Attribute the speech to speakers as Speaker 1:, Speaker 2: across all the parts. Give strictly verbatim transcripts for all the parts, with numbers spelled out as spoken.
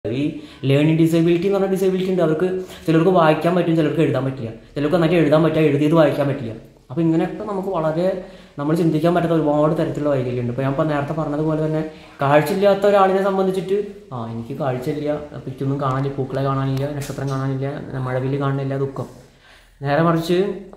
Speaker 1: ഈ learning disability എന്ന് പറഞ്ഞ ഡിസേബിലിറ്റി ഉണ്ട്. അവർക്ക് ചിലർക്ക് വായിക്കാൻ പറ്റും, ചിലർക്ക് എഴുതാൻ പറ്റില്ല, ചിലർക്ക് നന്നായിട്ട് എഴുതാൻ പറ്റുക, എഴുതിയത് വായിക്കാൻ പറ്റില്ല. അപ്പോൾ ഇങ്ങനെയൊക്കെ നമുക്ക് വളരെ നമ്മൾ ചിന്തിക്കാൻ പറ്റാത്ത ഒരുപാട് തരത്തിലുള്ള വൈകല്യമുണ്ട്. ഇപ്പോൾ ഞാൻ ഇപ്പോൾ നേരത്തെ പറഞ്ഞതുപോലെ തന്നെ കാഴ്ചയില്ലാത്ത ഒരാളിനെ സംബന്ധിച്ചിട്ട് ആ എനിക്ക് കാഴ്ചയില്ല, പിറ്റൊന്നും കാണാനില്ല, പൂക്കളെ കാണാനില്ല, നക്ഷത്രം കാണാനില്ല, മഴവില് കാണാനില്ല, ദുഃഖം. നേരെ മറിച്ച്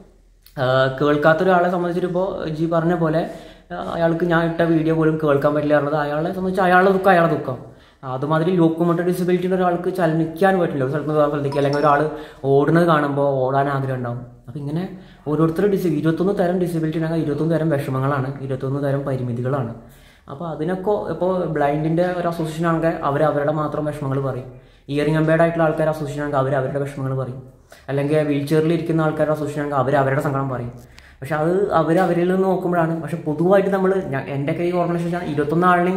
Speaker 1: കേൾക്കാത്ത ഒരാളെ സംബന്ധിച്ചിട്ട് ഇപ്പോൾ ജി പറഞ്ഞ പോലെ അയാൾക്ക് ഞാൻ ഇട്ട വീഡിയോ പോലും കേൾക്കാൻ പറ്റില്ല പറഞ്ഞത് അയാളെ സംബന്ധിച്ച് അയാളുടെ ദുഃഖം അയാളുടെ ദുഃഖം. അതുമാതിരി ലോക്കോമോട്ടീവ് ഡിസബിലിറ്റിയുടെ ഒരാൾക്ക് ചലനിക്കാൻ പറ്റില്ല, ഒരു സ്ഥലത്ത് വേറെ സ്ഥലത്തേക്ക്, അല്ലെങ്കിൽ ഒരാൾ ഓടുന്നത് കാണുമ്പോൾ ഓടാൻ ആഗ്രഹം ഉണ്ടാവും. അപ്പം ഇങ്ങനെ ഓരോരുത്തരും ഡിസ ഇരുപത്തൊന്ന് തരം ഡിസബിലിറ്റി ഉണ്ടെങ്കിൽ ഇരുപത്തൊന്ന് തരം വിഷമങ്ങളാണ്, ഇരുപത്തൊന്ന് തരം പരിമിതികളാണ്. അപ്പോൾ അതിനൊക്കെ ഇപ്പോൾ ബ്ലൈൻഡിൻ്റെ ഒരു അസോസിയേഷൻ ആണെങ്കിൽ അവർ അവരുടെ മാത്രം വിഷമങ്ങൾ പറയും. ഇയറിംഗ് അമ്പയർഡ് ആയിട്ടുള്ള ആൾക്കാർ അസോസിയേഷൻ ആണെങ്കിൽ അവർ അവരുടെ വിഷമങ്ങൾ പറയും. അല്ലെങ്കിൽ വീൽ ചെയറിൽ ഇരിക്കുന്ന ആൾക്കാരുടെ അസോസിയേഷൻ ആണെങ്കിൽ അവർ അവരുടെ സങ്കടം പറയും. പക്ഷെ അത് അവർ അവരിൽ നിന്ന് നോക്കുമ്പോഴാണ്. പക്ഷെ പൊതുവായിട്ട് നമ്മൾ എൻ്റെ കൈ ഓർഗനൈസേഷൻ ഇരുപത്തൊന്ന് ആളിനെയും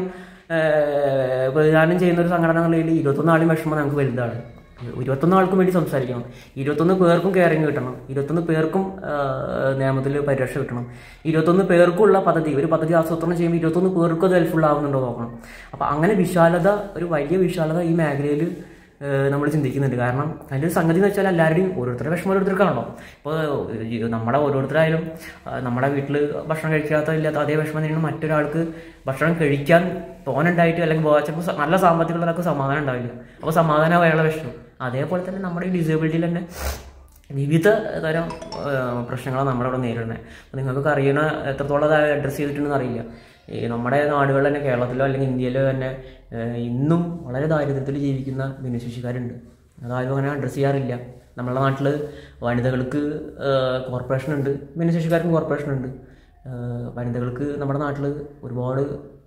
Speaker 1: പ്രതിദാനം ചെയ്യുന്ന ഒരു സംഘടന എന്നുള്ളതിൽ ഇരുപത്തൊന്ന് ആളും വിഷമം നമുക്ക് വലുതാണ്. ഇരുപത്തൊന്ന് ആൾക്കും വേണ്ടി സംസാരിക്കണം, ഇരുപത്തൊന്ന് പേർക്കും കെയറിങ് കിട്ടണം, ഇരുപത്തൊന്ന് പേർക്കും നിയമത്തിൽ പരിരക്ഷ കിട്ടണം, ഇരുപത്തൊന്ന് പേർക്കുള്ള പദ്ധതി ഒരു പദ്ധതി ആസൂത്രണം ചെയ്യുമ്പോൾ ഇരുപത്തൊന്ന് പേർക്കും അത് ഹെൽപ്ഫുൾ ആവുന്നുണ്ടോ നോക്കണം. അപ്പോൾ അങ്ങനെ വിശാലത, ഒരു വലിയ വിശാലത ഈ മേഖലയിൽ നമ്മൾ ചിന്തിക്കുന്നുണ്ട്. കാരണം അതിൻ്റെ ഒരു സംഗതി എന്ന് വെച്ചാൽ എല്ലാവരുടെയും ഓരോരുത്തരുടെ വിഷമം ഓരോരുത്തർക്കാണല്ലോ. ഇപ്പോൾ നമ്മുടെ ഓരോരുത്തരായാലും നമ്മുടെ വീട്ടിൽ ഭക്ഷണം കഴിക്കാത്ത ഇല്ലാത്ത അതേ വിഷമം തന്നെയാണ് മറ്റൊരാൾക്ക് ഭക്ഷണം കഴിക്കാൻ തോന്നുണ്ടായിട്ട് അല്ലെങ്കിൽ ചിലപ്പോൾ നല്ല സാമ്പത്തികമുള്ളവർക്ക് സമാധാനം ഉണ്ടാവില്ല. അപ്പോൾ സമാധാനം അയാളുടെ വിഷമം. അതേപോലെ തന്നെ നമ്മുടെ ഈ ഡിസേബിലിറ്റിയിൽ തന്നെ വിവിധ തരം പ്രശ്നങ്ങളാണ് നമ്മളവിടെ നേരിടുന്നത്. അപ്പോൾ നിങ്ങൾക്കൊക്കെ അറിയണ എത്രത്തോളം അത് അഡ്രസ്സ് ചെയ്തിട്ടുണ്ടെന്ന് അറിയില്ല. ഈ നമ്മുടെ നാടുകളിൽ തന്നെ കേരളത്തിലോ അല്ലെങ്കിൽ ഇന്ത്യയിലോ തന്നെ ഇന്നും വളരെ ദാരിദ്ര്യത്തിൽ ജീവിക്കുന്ന ഭിന്നശേഷിക്കാരുണ്ട്. അതാരും അങ്ങനെ അഡ്രസ്സ് ചെയ്യാറില്ല. നമ്മുടെ നാട്ടിൽ വനിതകൾക്ക് കോർപ്പറേഷൻ ഉണ്ട്, ഭിന്നശേഷിക്കാർക്കും കോർപ്പറേഷൻ ഉണ്ട്. വനിതകൾക്ക് നമ്മുടെ നാട്ടിൽ ഒരുപാട്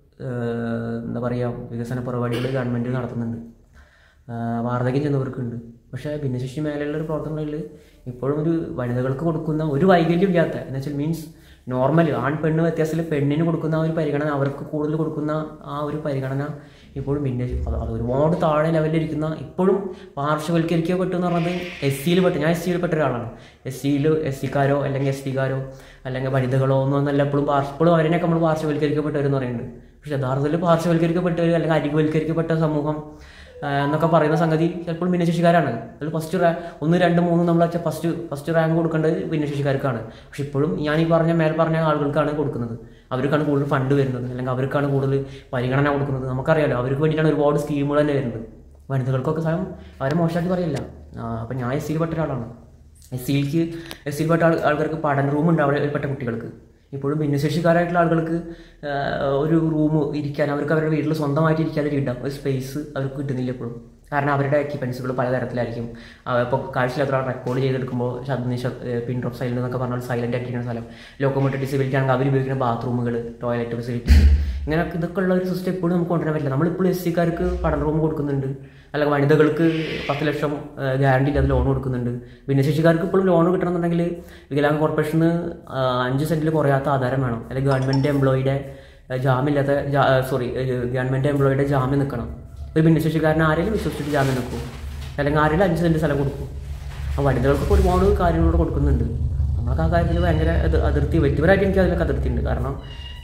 Speaker 1: എന്താ പറയുക വികസന പരിപാടികൾ ഗവൺമെൻറ് നടത്തുന്നുണ്ട്, വാർദ്ധക്യം ചെന്നവർക്കുണ്ട്. പക്ഷേ ഭിന്നശേഷി മേഖലയിലുള്ള ഒരു പ്രവർത്തനങ്ങളിൽ ഇപ്പോഴും ഒരു വനിതകൾക്ക് കൊടുക്കുന്ന ഒരു വൈകല്യം ഇല്ലാത്ത എന്ന് വെച്ചാൽ മീൻസ് നോർമൽ ആൺ പെണ്ണ് വ്യത്യാസത്തിൽ പെണ്ണിന് കൊടുക്കുന്ന ആ ഒരു പരിഗണന, അവർക്ക് കൂടുതൽ കൊടുക്കുന്ന ആ ഒരു പരിഗണന ഇപ്പോഴും ഭിന്നശേഷി അത് ഒരുപാട് താഴെ ലെവലിലിരിക്കുന്ന ഇപ്പോഴും പാർശ്വവൽക്കരിക്കപ്പെട്ടു എന്ന് പറഞ്ഞത് എസ് സിയിൽ പെട്ട് ഞാൻ എസ് സിയിൽ പെട്ട ഒരാളാണ്. എസ് സിയിൽ എസ് സിക്കാരോ അല്ലെങ്കിൽ എസ് ടിക്കാരോ അല്ലെങ്കിൽ വനിതകളോ ഒന്നും എന്നല്ല എപ്പോഴും ഇപ്പോഴും അവരിനൊക്കെ നമ്മൾ പാർശ്വവൽക്കരിക്കപ്പെട്ടവരെന്ന് പറയുന്നുണ്ട്. പക്ഷെ യഥാർത്ഥത്തിൽ പാർശ്വവൽക്കരിക്കപ്പെട്ടവർ അല്ലെങ്കിൽ അരികുവൽക്കരിക്കപ്പെട്ട സമൂഹം എന്നൊക്കെ പറയുന്ന സംഗതി ചിലപ്പോൾ ഭിന്നശേഷിക്കാരാണ്. അതിൽ ഫസ്റ്റ് റാ ഒന്ന് രണ്ട് മൂന്ന് നമ്മൾ വെച്ചാൽ ഫസ്റ്റ് ഫസ്റ്റ് റാങ്ക് കൊടുക്കേണ്ടത് ഭിന്നശേഷിക്കാർക്കാണ്. പക്ഷെ ഇപ്പോഴും ഞാൻ ഈ പറഞ്ഞ മേൽ പറഞ്ഞ ആളുകൾക്കാണ് കൊടുക്കുന്നത്. അവർക്കാണ് കൂടുതൽ ഫണ്ട് വരുന്നത്, അല്ലെങ്കിൽ അവർക്കാണ് കൂടുതൽ പരിഗണന കൊടുക്കുന്നത്. നമുക്കറിയാലോ അവർക്ക് വേണ്ടിയിട്ടാണ് ഒരുപാട് സ്കീമുകൾ തന്നെ വരുന്നത്. വനിതകൾക്കൊക്കെ സ്വയം അവരെ മോശമാക്കി പറയില്ല. അപ്പം ഞാൻ എസ് സിയിൽ പെട്ട ഒരാളാണ്. എസ് സിയിലേക്ക് എസ് സിയിൽ പെട്ട ആൾ ആൾക്കാർക്ക് പഠന റൂമുണ്ട് അവിടെ പെട്ട കുട്ടികൾക്ക്. ഇപ്പോഴും ഭിന്നശേഷിക്കാരായിട്ടുള്ള ആളുകൾക്ക് ഒരു റൂം ഇരിക്കാൻ, അവർക്ക് അവരുടെ വീട്ടിൽ സ്വന്തമായിട്ട് ഇരിക്കാതെ ഇടാം ഒരു സ്പേസ് അവർക്ക് കിട്ടുന്നില്ല ഇപ്പോഴും. കാരണം അവരുടെ എക്യുപ്മെൻസുകൾ പലതരത്തിലായിരിക്കും. ഇപ്പോൾ കാഴ്ചയില്ലാത്ത ഒരാൾ റെക്കോർഡ് ചെയ്തെടുക്കുമ്പോൾ ശബ്ദനിശ പിൻ ഡ്രോപ്പ് സൈലൻ്റ് എന്നൊക്കെ പറഞ്ഞാൽ സൈലൻ്റ് ആയിട്ടിരിക്കുന്ന സ്ഥലം, ലോക്കോമോട്ടീവ് ഡിസബിലിറ്റി ആണെങ്കിൽ അവർ ഉപയോഗിക്കുന്ന ബാത്റൂമുകൾ, ടോയ്ലറ്റ് ഫെസിലിറ്റീസ്, ഇങ്ങനെ ഇതൊക്കെ ഉള്ള ഒരു സിസ്റ്റം എപ്പോഴും നമുക്ക് കൊണ്ടുവരാൻ പറ്റില്ല. നമ്മളിപ്പോൾ എസ് സിക്കാർക്ക് പഠന റൂം കൊടുക്കുന്നുണ്ട്, അല്ലെങ്കിൽ വനിതകൾക്ക് പത്ത് ലക്ഷം ഗ്യാരണ്ടി അത് ലോൺ കൊടുക്കുന്നുണ്ട്. ഭിന്നശേഷിക്കാർക്ക് ഇപ്പോഴും ലോൺ കിട്ടണമെന്നുണ്ടെങ്കിൽ വികലാംഗ കോർപ്പറേഷന് അഞ്ച് സെൻറ്റിൽ കുറയാത്ത ആധാരം വേണം, അല്ലെങ്കിൽ ഗവൺമെൻറ് എംപ്ലോയിയുടെ ജാമ്യമില്ലാത്ത സോറി ഗവൺമെൻറ് എംപ്ലോയിയുടെ ജാമ്യം നിൽക്കണം. ഒരു ഭിന്നശേഷിക്കാരനെ ആരെങ്കിലും വിശ്വസിച്ചിട്ട് ജാമ്യം നിൽക്കും, അല്ലെങ്കിൽ ആരെങ്കിലും അഞ്ച് സെൻറ്റ് സ്ഥലം കൊടുക്കും. അപ്പോൾ വനിതകൾക്കൊക്കെ ഒരുപാട് കാര്യങ്ങളോട് കൊടുക്കുന്നുണ്ട്. നമ്മളൊക്കെ ആ കാര്യത്തിൽ ഭയങ്കര അതിർത്തി, വ്യക്തിപരമായിട്ട് എനിക്ക് അതിലൊക്കെ അതിർത്തി ഉണ്ട്. കാരണം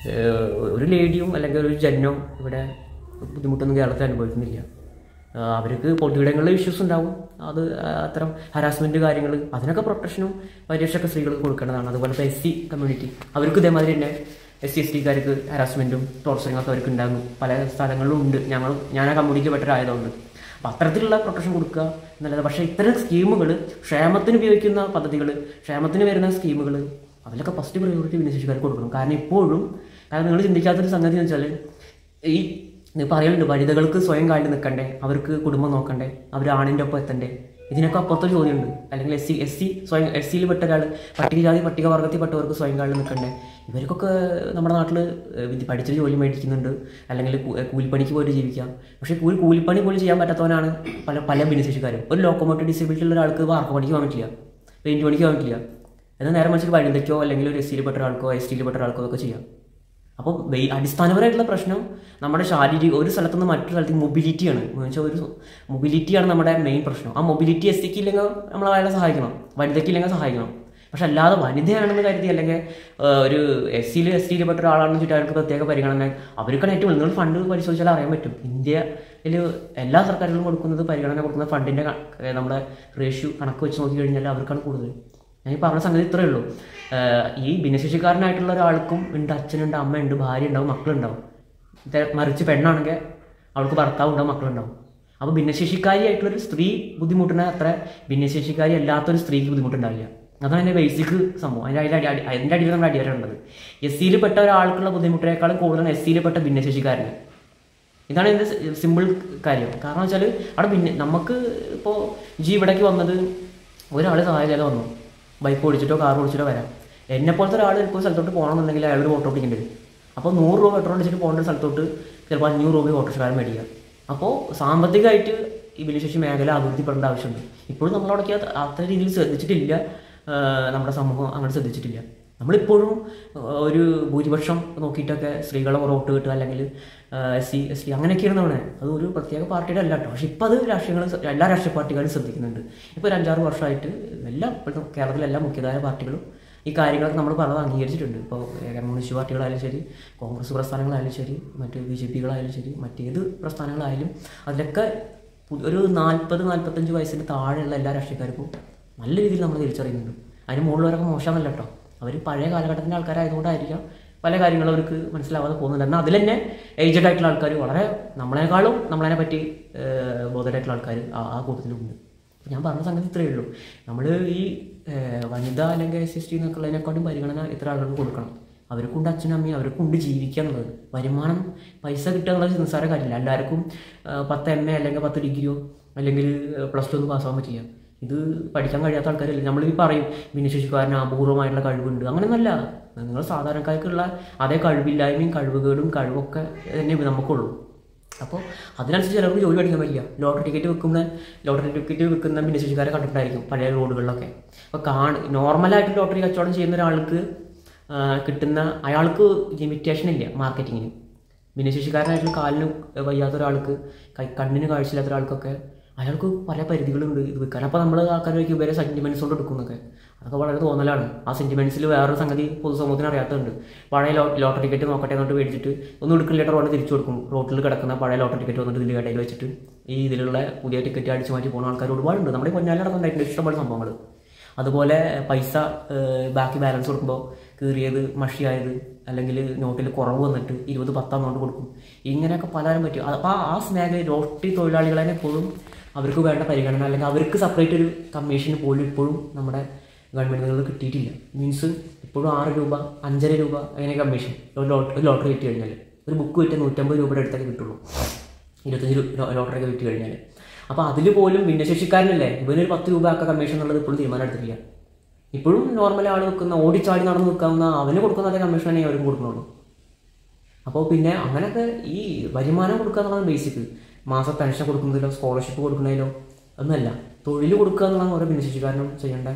Speaker 1: ഒരു ലേഡിയും അല്ലെങ്കിൽ ഒരു ജനോ ഇവിടെ ബുദ്ധിമുട്ടൊന്നും കേരളത്തിൽ അനുഭവിക്കുന്നില്ല. അവർക്ക് പൊതുയിടങ്ങളിൽ ഇഷ്യൂസ് ഉണ്ടാവും, അത് അത്തരം ഹരാസ്മെൻറ്റ് കാര്യങ്ങൾ, അതിനൊക്കെ പ്രൊട്ടക്ഷനും പരിരക്ഷയൊക്കെ സ്ത്രീകൾക്ക് കൊടുക്കേണ്ടതാണ്. അതുപോലെ എസ് സി കമ്മ്യൂണിറ്റി അവർക്ക് ഇതേമാതിരി തന്നെ എസ് സി എസ് ടിക്കാർക്ക് ഹരാസ്മെൻറ്റും ടോർച്ചറിങ്ങും ഒക്കെ അവർക്ക് ഉണ്ടാകും, പല സ്ഥലങ്ങളിലും ഉണ്ട്. ഞങ്ങൾ ഞാൻ ആ കമ്മ്യൂണിറ്റി പെട്ടവരായതുകൊണ്ട് അപ്പോൾ അത്തരത്തിലുള്ള പ്രൊട്ടക്ഷൻ കൊടുക്കുക എന്നുള്ളത്. പക്ഷേ ഇത്തരം സ്കീമുകൾ, ക്ഷേമത്തിന് ഉപയോഗിക്കുന്ന പദ്ധതികൾ, ക്ഷേമത്തിന് വരുന്ന സ്കീമുകൾ, അതിലൊക്കെ ഫസ്റ്റ് പ്രയോറിറ്റി ഭിന്നശേഷിക്കാർക്ക് കൊടുക്കണം. കാരണം ഇപ്പോഴും കാരണം നിങ്ങൾ ചിന്തിക്കാത്തൊരു സംഗതി എന്ന് വെച്ചാൽ ഈ പറയുന്നുണ്ട് വനിതകൾക്ക് സ്വയം കാലിൽ നിൽക്കണ്ടേ, അവർക്ക് കുടുംബം നോക്കണ്ടേ, അവർ ആണിൻ്റെ ഒപ്പം എത്തണ്ടേ, ഇതിനൊക്കെ അപ്പുറത്തെ ചോദ്യമുണ്ട്. അല്ലെങ്കിൽ എസ് സി എസ് സി സ്വയം എസ് സിയിൽ പെട്ട ഒരാൾ, പട്ടികജാതി പട്ടികവർഗത്തിൽപ്പെട്ടവർക്ക് സ്വയം കാലിൽ നിൽക്കണ്ടേ. ഇവർക്കൊക്കെ നമ്മുടെ നാട്ടിൽ പഠിച്ചൊരു ജോലി മേടിക്കുന്നുണ്ട്, അല്ലെങ്കിൽ കൂലിപ്പണിക്ക് പോയിട്ട് ജീവിക്കാം. പക്ഷേ കൂലി കൂലിപ്പണി പോലും ചെയ്യാൻ പറ്റാത്തവനാണ് പല പല ഭിന്നശേഷിക്കാരും. ഒരു ലോക്കോമോട്ടീവ് ഡിസബിലിറ്റി ഉള്ള ഒരാൾക്ക് വാർക്ക പണിക്ക് പോകാൻ പറ്റില്ല, പെയിൻറ്റ് പണിക്ക് പോകാൻ പറ്റില്ല. എന്നാൽ നേരെ മറിച്ച് വനിതയ്ക്കോ അല്ലെങ്കിൽ ഒരു എസ് സിയിൽ പെട്ട ഒരാൾക്കോ എസ് ടിയിൽ പെട്ട ഒരാൾക്കോ ഒക്കെ ചെയ്യാം. അപ്പോൾ അടിസ്ഥാനപരമായിട്ടുള്ള പ്രശ്നം നമ്മുടെ ശാരീരിക ഒരു സ്ഥലത്തുനിന്ന് മറ്റൊരു സ്ഥലത്തേക്ക് മൊബിലിറ്റിയാണ്. എന്ന് വെച്ചാൽ ഒരു മൊബിലിറ്റിയാണ് നമ്മുടെ മെയിൻ പ്രശ്നം. ആ മൊബിലിറ്റി എസ് സിക്ക് ഇല്ലെങ്കിൽ നമ്മൾ അയാളെ സഹായിക്കണം, വനിതയ്ക്ക് ഇല്ലെങ്കിൽ സഹായിക്കണം. പക്ഷെ അല്ലാതെ വനിതയാണെന്ന് കരുതി അല്ലെങ്കിൽ ഒരു എസ് സിയിൽ എസ് ടിയിൽ പെട്ട ഒരാളാണെന്ന് വെച്ചിട്ട് അവർക്ക് പ്രത്യേക പരിഗണന അവർക്കാണ് ഏറ്റവും നിങ്ങൾ ഫണ്ട് പരിശോധിച്ചാൽ അറിയാൻ പറ്റും. ഇന്ത്യയിൽ എല്ലാ സർക്കാരുകളും കൊടുക്കുന്നത് പരിഗണന കൊടുക്കുന്ന ഫണ്ടിൻ്റെ നമ്മുടെ റേഷ്യോ കണക്ക് വെച്ച് നോക്കി കഴിഞ്ഞാൽ അവർക്കാണ് കൂടുതൽ. ഞാൻ ഈ പറഞ്ഞ സംഗതി ഇത്രയേ ഉള്ളൂ. ഈ ഭിന്നശേഷിക്കാരനായിട്ടുള്ള ഒരാൾക്കും ഉണ്ട്, അച്ഛനുണ്ട്, അമ്മയുണ്ട്, ഭാര്യ ഉണ്ടാവും, മക്കളുണ്ടാവും. മറിച്ച് പെണ്ണാണെങ്കിൽ അവൾക്ക് ഭർത്താവ് ഉണ്ടാവും, മക്കളുണ്ടാവും. അപ്പോൾ ഭിന്നശേഷിക്കാരിയായിട്ടുള്ളൊരു സ്ത്രീ ബുദ്ധിമുട്ടുന്ന അത്ര ഭിന്നശേഷിക്കാരി അല്ലാത്തൊരു സ്ത്രീക്ക് ബുദ്ധിമുട്ടുണ്ടാവില്ല. അതാണ് എൻ്റെ ബേസിക് സംഭവം. അതിൻ്റെ അതിൻ്റെ അടി അതിൻ്റെ അടിയിൽ നമ്മൾ അടിവരേണ്ടത്. എസ് സിയിൽ പെട്ട ഒരാൾക്കുള്ള ബുദ്ധിമുട്ടിനേക്കാളും കൂടുതലാണ് എസ് സിയിൽ പെട്ട ഭിന്നശേഷിക്കാരന്. ഇതാണ് എൻ്റെ സിമ്പിൾ കാര്യം. കാരണം വെച്ചാൽ അവിടെ ഭിന്ന നമുക്ക് ഇപ്പോൾ ജി ഇവിടേക്ക് വന്നത് ഒരാൾ സഹായിച്ചാലേ വന്നു, ബൈക്ക് ഓടിച്ചിട്ടോ കാർ ഓടിച്ചിട്ടോ വരാം. എന്നെപ്പോലത്തെ ഒരാൾ ഇപ്പോൾ സ്ഥലത്തോട്ട് പോകണമെന്നുണ്ടെങ്കിൽ അയാൾ ഒരു ഓട്ടോ ഓടിക്കേണ്ടി വരും. അപ്പോൾ നൂറ് രൂപ പെട്രോൾ അടിച്ചിട്ട് പോകേണ്ട സ്ഥലത്തോട്ട് ചിലപ്പോൾ അഞ്ഞൂറ് രൂപ ഓട്ടോറിക്ഷക്കാരൻ മേടിക്കുക. അപ്പോൾ സാമ്പത്തികമായിട്ട് ഈ ഭിന്നശേഷി മേഖല അഭിവൃദ്ധിപ്പെടേണ്ട ആവശ്യമുണ്ട്. ഇപ്പോഴും നമ്മളവിടേക്ക് അത്ര രീതിയിൽ ശ്രദ്ധിച്ചിട്ടില്ല, നമ്മുടെ സമൂഹം അങ്ങനെ ശ്രദ്ധിച്ചിട്ടില്ല. നമ്മളിപ്പോഴും ഒരു ഭൂരിപക്ഷം നോക്കിയിട്ടൊക്കെ സ്ത്രീകളെ വോട്ട് കിട്ടുക അല്ലെങ്കിൽ എസ് സി എസ് ടി അങ്ങനെയൊക്കെയാണ് നമ്മൾ. അത് ഒരു പ്രത്യേക പാർട്ടിയുടെ അല്ല കേട്ടോ. പക്ഷെ ഇപ്പോൾ അത് രാഷ്ട്രീയങ്ങൾ എല്ലാ രാഷ്ട്രീയ പാർട്ടികളും ശ്രദ്ധിക്കുന്നുണ്ട്. ഇപ്പോൾ ഒരു അഞ്ചാറ് വർഷമായിട്ട് എല്ലാ ഇപ്പോഴത്തെ കേരളത്തിലെല്ലാ മുഖ്യധാര പാർട്ടികളും ഈ കാര്യങ്ങളൊക്കെ നമ്മൾ പലതും അംഗീകരിച്ചിട്ടുണ്ട്. ഇപ്പോൾ കമ്മ്യൂണിസ്റ്റ് പാർട്ടികളായാലും ശരി, കോൺഗ്രസ് പ്രസ്ഥാനങ്ങളായാലും ശരി, മറ്റ് ബി ജെ പികളായാലും ശരി, മറ്റേത് പ്രസ്ഥാനങ്ങളായാലും അതിലൊക്കെ ഒരു നാൽപ്പത് നാൽപ്പത്തഞ്ച് വയസ്സിന് താഴെയുള്ള എല്ലാ രാഷ്ട്രീയക്കാർക്കും നല്ല രീതിയിൽ നമ്മൾ തിരിച്ചറിയുന്നുണ്ട്. അതിന് മുകളിലവരൊക്കെ മോശമെന്നല്ല കേട്ടോ. അവർ പഴയ കാലഘട്ടത്തിൻ്റെ ആൾക്കാരായതുകൊണ്ടായിരിക്കാം പല കാര്യങ്ങളും അവർക്ക് മനസ്സിലാവാതെ പോകുന്നുണ്ട്. എന്നാൽ അതിൽ തന്നെ ഏജ്ഡ് ആയിട്ടുള്ള ആൾക്കാർ വളരെ നമ്മളെക്കാളും നമ്മളതിനെ പറ്റി ബോധമായിട്ടുള്ള ആൾക്കാർ ആ കൂട്ടത്തിലുണ്ട്. ഞാൻ പറഞ്ഞ സംഗതി ഇത്രയേ ഉള്ളൂ. നമ്മൾ ഈ വനിത അല്ലെങ്കിൽ എസ് എസ് ടി എന്നൊക്കെ ഉള്ളതിനെക്കാട്ടും പരിഗണന ഇത്ര ആളുകൾക്ക് കൊടുക്കണം. അവർക്കുണ്ട് അച്ഛനും അമ്മയും, അവർക്കുണ്ട് ജീവിക്കുക എന്നുള്ളത്. വരുമാനം പൈസ കിട്ടുക എന്നുള്ളത് നിസ്സാര കാര്യമില്ല. എല്ലാവർക്കും പത്ത് എം എ അല്ലെങ്കിൽ പത്ത് ഡിഗ്രിയോ അല്ലെങ്കിൽ പ്ലസ് ടു ഒന്നും പാസ്സാകാൻ പറ്റില്ല. ഇത് പഠിക്കാൻ കഴിയാത്ത ആൾക്കാരല്ലേ. നമ്മളീ പറയും ഭിന്നശേഷിക്കാരന് അപൂർവമായിട്ടുള്ള കഴിവുണ്ട്, അങ്ങനെയൊന്നല്ല. നിങ്ങൾ സാധാരണക്കാർക്കുള്ള അതേ കഴിവില്ലായ്മയും കഴിവുകേടും കഴിവൊക്കെ തന്നെ നമുക്കുള്ളൂ. അപ്പോൾ അതിനനുസരിച്ച് ചിലർക്ക് ജോലി പഠിക്കാൻ പറ്റില്ല. ലോട്ടറി ടിക്കറ്റ് വെക്കുന്ന ലോട്ടറി ടിക്കറ്റ് വെക്കുന്ന ഭിന്നശേഷിക്കാരെ കണ്ടിട്ടായിരിക്കും പഴയ റോഡുകളിലൊക്കെ. അപ്പോൾ കാണ നോർമലായിട്ട് ലോട്ടറി കച്ചവടം ചെയ്യുന്ന ഒരാൾക്ക് കിട്ടുന്ന അയാൾക്ക് ലിമിറ്റേഷൻ ഇല്ല മാർക്കറ്റിങ്ങിന്. ഭിന്നശേഷിക്കാരനായിട്ടുള്ള കാലിന് വയ്യാത്ത ഒരാൾക്ക്, കൈ കണ്ണിന് കാഴ്ചയില്ലാത്ത ഒരാൾക്കൊക്കെ അയാൾക്ക് പല പരിധികളുണ്ട് ഇത് വിൽക്കാൻ. അപ്പോൾ നമ്മൾ ആൾക്കാർ വയ്ക്കും ഇവരെ സെൻറ്റിമെൻറ്റ്സ് കൊണ്ട് എടുക്കുന്നൊക്കെ. അതൊക്കെ വളരെ തോന്നലാണ്. ആ സെൻറ്റിമെൻറ്റ്സിൽ വേറൊരു സംഗതി പൊതുസമൂഹത്തിന് അറിയാത്തതുണ്ട്. പഴയ ലോ ലോട്ടറി ടിക്കറ്റ് നോക്കട്ടെ എന്നിട്ട് മേടിച്ചിട്ട് ഒന്നും എടുക്കില്ല ലിറ്റർ തിരിച്ചു കൊടുക്കും. റോട്ടിൽ കിടക്കുന്ന പഴയ ലോട്ടറി ടിക്കറ്റ് വന്നിട്ട് ഇതിൽ കടയിൽ വെച്ചിട്ട് ഈ ഇതിലുള്ള പുതിയ ടിക്കറ്റ് അടിച്ച് മാറ്റി പോകുന്ന ആൾക്കാർ ഒരുപാടുണ്ട്. നമ്മുടെ പൊന്നാലി നടക്കുന്നുണ്ടായിട്ടുണ്ട് ഇഷ്ടംപോലെ സംഭവങ്ങൾ. അതുപോലെ പൈസ ബാക്കി ബാലൻസ് കൊടുക്കുമ്പോൾ കീറിയത് മഷിയായത് അല്ലെങ്കിൽ നോട്ടിൽ കുറവ് വന്നിട്ട് ഇരുപത് പത്താം നോട്ട് കൊടുക്കും. ഇങ്ങനെയൊക്കെ പലരും പറ്റും. അപ്പോൾ ആ സ്നേഹ ലോട്ടറി തൊഴിലാളികളെ എപ്പോഴും അവർക്ക് വേണ്ട പരിഗണന അല്ലെങ്കിൽ അവർക്ക് സെപ്പറേറ്റ് ഒരു കമ്മീഷൻ പോലും ഇപ്പോഴും നമ്മുടെ ഗവൺമെൻറ്റുകളിൽ കിട്ടിയിട്ടില്ല. മീൻസ് ഇപ്പോഴും ആറ് രൂപ അഞ്ചര രൂപ അങ്ങനെ കമ്മീഷൻ ഒരു ഒരു ലോട്ടറി വിറ്റ് കഴിഞ്ഞാൽ. ഒരു ബുക്ക് വിറ്റ് നൂറ്റമ്പത് രൂപയുടെ അടുത്തൊക്കെ കിട്ടുള്ളൂ, ഇരുപത്തഞ്ച് ലോട്ടറി ഒക്കെ വിറ്റ് കഴിഞ്ഞാൽ. അപ്പോൾ അതിൽ പോലും ഭിന്നശേഷിക്കാരനല്ലേ ഇവനൊരു പത്ത് രൂപ ഒക്കെ കമ്മീഷൻ എന്നുള്ളത് ഇപ്പോഴും തീരുമാനം എടുത്തിട്ടില്ല. ഇപ്പോഴും നോർമൽ ആൾ വെക്കുന്ന ഓടിച്ചാടി നടന്ന് നിൽക്കാവുന്ന അവന് കൊടുക്കുന്ന അതേ കമ്മീഷൻ തന്നെ അവരും കൊടുക്കുന്നുള്ളൂ. അപ്പോൾ പിന്നെ അങ്ങനെയൊക്കെ ഈ വരുമാനം കൊടുക്കുക എന്നുള്ളതാണ് ബേസിക്. മാസം പെൻഷൻ കൊടുക്കുന്നതിലോ സ്കോളർഷിപ്പ് കൊടുക്കുന്നതിലോ ഒന്നുമല്ല, തൊഴിൽ കൊടുക്കുക എന്നുള്ളതാണ് ഓരോ ഭിന്നശേഷിക്കാരനും ചെയ്യേണ്ട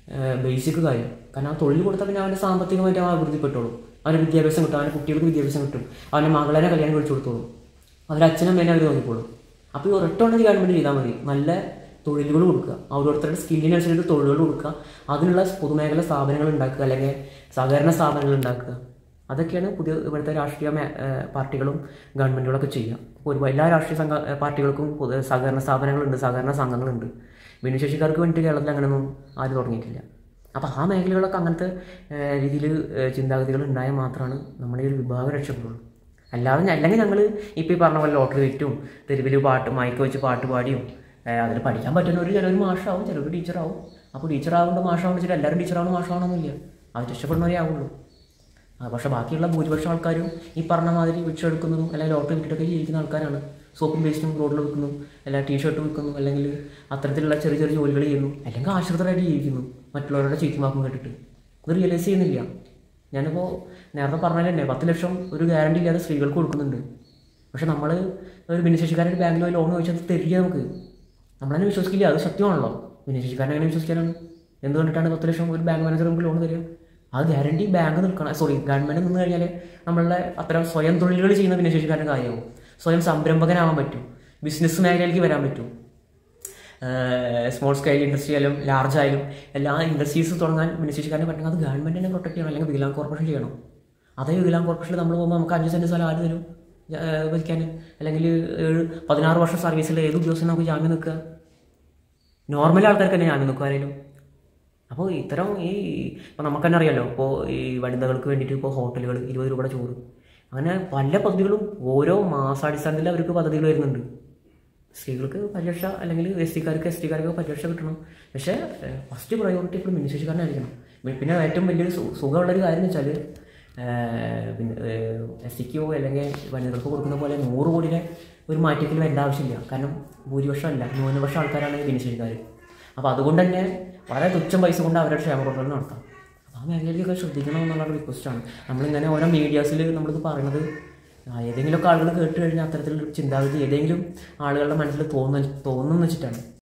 Speaker 1: ബേസിക് കാര്യം. കാരണം ആ തൊഴിൽ കൊടുത്താൽ പിന്നെ അവൻ്റെ സാമ്പത്തികമായിട്ട് അവൻ അഭിവൃദ്ധിപ്പെട്ടോളും. അവൻ്റെ വിദ്യാഭ്യാസം കിട്ടും, അവൻ്റെ കുട്ടികൾക്ക് വിദ്യാഭ്യാസം കിട്ടും, അവൻ്റെ മകളെ കല്യാണം കഴിച്ചു കൊടുത്തോളും, അവരുടെ അച്ഛനും അമ്മേനെ അവർ നോക്കിക്കോളും. അപ്പോൾ ഈ ഒരൊറ്റ ഉണ്ടെങ്കിൽ ഗവൺമെൻറ് ചെയ്താൽ മതി. നല്ല തൊഴിലുകൾ കൊടുക്കുക, ഓരോരുത്തരുടെ സ്കില്ലിനനുസരിച്ച് തൊഴിലുകൾ കൊടുക്കുക, അതിനുള്ള പൊതുമേഖല സ്ഥാപനങ്ങൾ ഉണ്ടാക്കുക അല്ലെങ്കിൽ സഹകരണ സ്ഥാപനങ്ങൾ ഉണ്ടാക്കുക. അതൊക്കെയാണ് പുതിയ ഇവിടുത്തെ രാഷ്ട്രീയ പാർട്ടികളും ഗവൺമെൻറ്റുകളൊക്കെ ചെയ്യുക. ഇപ്പോൾ ഒരു എല്ലാ രാഷ്ട്രീയ സംഘ പാർട്ടികൾക്കും സഹകരണ സ്ഥാപനങ്ങളുണ്ട്, സഹകരണ സംഘങ്ങളുണ്ട്. ഭിന്നശേഷിക്കാർക്ക് വേണ്ടിയിട്ട് കേരളത്തിൽ അങ്ങനെയൊന്നും ആരും തുടങ്ങിയിട്ടില്ല. അപ്പോൾ ആ മേഖലകളൊക്കെ അങ്ങനത്തെ രീതിയിൽ ചിന്താഗതികൾ ഉണ്ടായാൽ മാത്രമാണ് നമ്മളീ ഒരു വിഭാഗം രക്ഷപ്പെടുള്ളൂ. അല്ലാതെ അല്ലെങ്കിൽ ഞങ്ങൾ ഇപ്പോൾ ഈ പറഞ്ഞ പോലെ ലോട്ടറി വിറ്റും തെരുവിൽ പാട്ട് മയക്ക് വെച്ച് പാട്ട് പാടിയും അതിൽ പഠിക്കാൻ പറ്റുന്നവർ ചിലർ മാഷാവും, ചിലർ ടീച്ചറാവും. അപ്പോൾ ടീച്ചറാവുമ്പോൾ മാഷാവും വെച്ചിട്ട് എല്ലാവരും ടീച്ചറാവണം മാഷാവണമെന്നില്ല, അത് രക്ഷപ്പെടുന്നവരേ ആവുള്ളൂ. പക്ഷേ ബാക്കിയുള്ള ഭൂരിപക്ഷം ആൾക്കാരും ഈ പറഞ്ഞ മാതിരി വിളിച്ചെടുക്കുന്നതും അല്ലെങ്കിൽ ലോട്ടറി വിറ്റിട്ടൊക്കെ ജീവിക്കുന്ന ആൾക്കാരാണ്. സോപ്പും പേസ്റ്റും റോഡിൽ വിൽക്കുന്നു, അല്ലെങ്കിൽ ടീഷർട്ട് വിൽക്കുന്നു, അല്ലെങ്കിൽ അത്തരത്തിലുള്ള ചെറിയ ചെറിയ ജോലികൾ ചെയ്യുന്നു, അല്ലെങ്കിൽ ആശ്രിതരായിട്ട് ജീവിക്കുന്നു മറ്റുള്ളവരുടെ ചീത്തമാക്കും കേട്ടിട്ട്. ഇത് റിയലൈസ് ചെയ്യുന്നില്ല. ഞാനിപ്പോൾ നേരത്തെ പറഞ്ഞാൽ തന്നെ പത്ത് ലക്ഷം ഒരു ഗ്യാരണ്ടി ഇല്ലാതെ സ്ത്രീകൾക്ക് കൊടുക്കുന്നുണ്ട്. പക്ഷെ നമ്മൾ ഒരു ഭിന്നശേഷിക്കാരൻ്റെ ബാങ്കിൽ പോയി ലോൺ ചോദിച്ചാൽ തരിക നമുക്ക്. നമ്മളതിനെ വിശ്വസിക്കില്ല, അത് സത്യമാണല്ലോ. ഭിന്നശേഷിക്കാരനെ എങ്ങനെ വിശ്വസിക്കാനാണ്? എന്തുകൊണ്ടിട്ടാണ് പത്ത് ലക്ഷം ഒരു ബാങ്ക് മാനേജർ നമുക്ക് ലോൺ തരിക? ആ ഗ്യാരണ്ടി ബാങ്ക് നിൽക്കണം, സോറി ഗവൺമെൻറ് നിന്ന് കഴിഞ്ഞാൽ നമ്മളുടെ അത്തരം സ്വയം തൊഴിലുകൾ ചെയ്യുന്ന ഭിന്നശേഷിക്കാരൻ്റെ കാര്യമാവും. സ്വയം സംരംഭകനാവാൻ പറ്റും, ബിസിനസ് മേഖലയിലേക്ക് വരാൻ പറ്റും. സ്മോൾ സ്കെയിൽ ഇൻഡസ്ട്രി ആയാലും ലാർജ് ആയാലും എല്ലാ ഇൻഡസ്ട്രീസ് തുടങ്ങാൻ ഭിന്നശേഷിക്കാരനെ പറ്റുന്നത് അത് ഗവൺമെൻറ് തന്നെ പ്രൊട്ടക്ട് ചെയ്യണം, അല്ലെങ്കിൽ വികലാംഗ് കോർപ്പറേഷൻ ചെയ്യണം. അതേ വികലാംഗ് കോർപ്പറേഷനിൽ നമ്മൾ പോകുമ്പോൾ നമുക്ക് അഞ്ച് സെൻറ്റ് സ്ഥലം ആര് തരും ഭരിക്കാൻ? അല്ലെങ്കിൽ ഏഴ് പതിനാറ് വർഷം സർവീസിൽ ഏത് ഉദ്യോഗസ്ഥനും നമുക്ക് ജാമ്യം നിൽക്കുക? നോർമൽ ആൾക്കാർക്ക് തന്നെ ജാമ്യം നിൽക്കുക ആരെങ്കിലും? അപ്പോൾ ഇത്തരം ഈ ഇപ്പോൾ നമുക്ക് തന്നെ അറിയാമല്ലോ, ഇപ്പോൾ ഈ വനിതകൾക്ക് വേണ്ടിയിട്ട് ഇപ്പോൾ ഹോട്ടലുകൾ ഇരുപത് രൂപയുടെ ചോറ്, അങ്ങനെ പല പദ്ധതികളും ഓരോ മാസാടിസ്ഥാനത്തിൽ അവർക്ക് പദ്ധതികൾ വരുന്നുണ്ട്. സ്ത്രീകൾക്ക് പരിരക്ഷ, അല്ലെങ്കിൽ എസ് ടിക്കാർക്ക് എസ് ടിക്കാർക്ക് പരിരക്ഷ കിട്ടണം. പക്ഷേ ഫസ്റ്റ് പ്രയോറിറ്റി ഇപ്പോൾ ഭിന്നശേഷിക്കാരനായിരിക്കണം. പിന്നെ ഏറ്റവും വലിയൊരു സുഖമുള്ളൊരു കാര്യം എന്ന് വെച്ചാൽ, പിന്നെ എസ് ടിക്കോ അല്ലെങ്കിൽ വനിതകൾക്ക് കൊടുക്കുന്ന പോലെ നൂറ് കോടിയുടെ ഒരു മാറ്റത്തിൽ വരേണ്ട ആവശ്യമില്ല. കാരണം ഭൂരിപക്ഷം അല്ല, ന്യൂനപക്ഷം ആൾക്കാരാണ് ഭിന്നശേഷിക്കാർ. അപ്പോൾ അതുകൊണ്ട് തന്നെ വളരെ തുച്ഛം പൈസ കൊണ്ട് അവരുടെ ക്ഷേമ പ്രവർത്തനം നടത്താം. അപ്പോൾ ആ മേഖലയിലൊക്കെ ശ്രദ്ധിക്കണം എന്നുള്ള റിക്വസ്റ്റാണ്. നമ്മളിങ്ങനെ ഓരോ മീഡിയാസിൽ നമ്മളിത് പറയുന്നത് ഏതെങ്കിലുമൊക്കെ ആളുകൾ കേട്ട് കഴിഞ്ഞാൽ അത്തരത്തിലുള്ള ചിന്താഗതി ഏതെങ്കിലും ആളുകളുടെ മനസ്സിൽ തോന്നുന്നു തോന്നുന്നു വെച്ചിട്ടാണ്.